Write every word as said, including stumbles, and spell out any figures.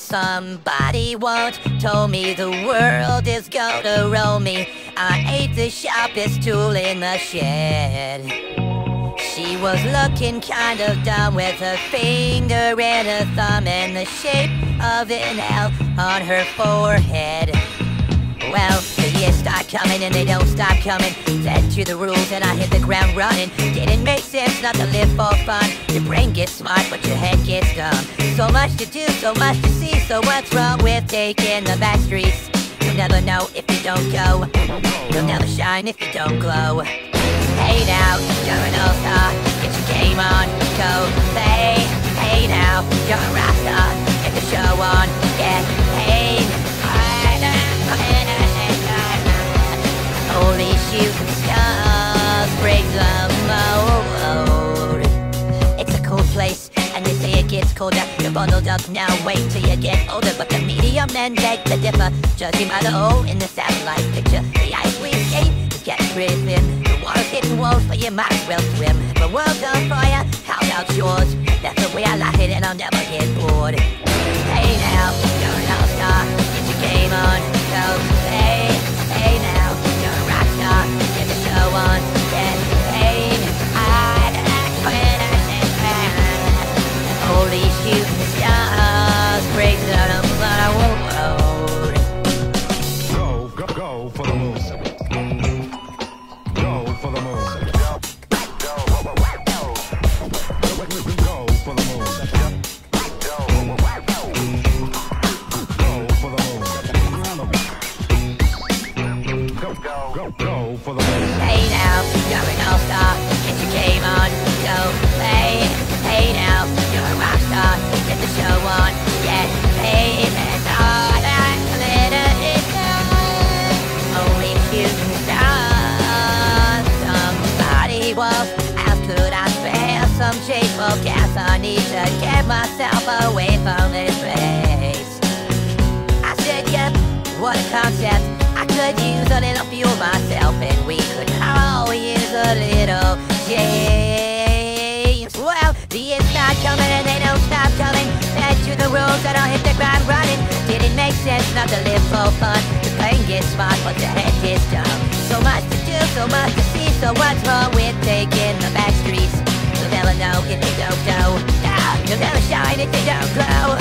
Somebody once told me the world is gonna roll me. I ain't the sharpest tool in the shed. She was looking kind of dumb with her finger and her thumb in the shape of an L on her forehead. Well, the years start coming and they don't stop coming. Said to the rules and I hit the ground running. Didn't make sense not to live for fun. Your brain gets smart but your head gets dumb. So much to do, so much to see. So what's wrong with taking the back streets? You'll never know if you don't go. You'll never shine if you don't glow. Hey now, you're an all-star. Get your game on, go play. Hey now, you're a rock star. Get the show on, get paid. Only shooting stars break the mold. It's a cold place, and they say it gets colder. You're bundled up now, wait till you get older. But the medium men beg to differ, judging by the hole in the satellite picture. The ice we skate is getting pretty thin. The water's hitting walls, but you might as well swim. The world's on fire, how about yours? That's the way I like it, and I'll never get bored. Hey now, you're an all-star. Get your game on, go play. Hey now, you're a rock star. Get the show on, get paid. Holy shooting stars break the road. Go, go, go for the moon. Go for the moon. Go for the moon. Go for the moon. Go, go, go for the moon. Hey now, you're an all-star. Get your game on, go play. Hey now, you're a rock star. Get the show on, get paid. And all that glitter is gold. Only shooting stars. Somebody was asked, could I spare some change for gas? I need to get myself away from this place. I said, yep, what a concept. I could use a little fuel myself, and we could all use a little change. Well, the years start coming and they don't stop coming. Fed to the rules and I'll hit the ground running. Didn't make sense not to live for fun. The brain gets smart but the head gets dumb. So much to do, so much to see. So what's wrong with taking the back streets? You'll never know if you don't go. Nah, you'll never shine if you don't glow.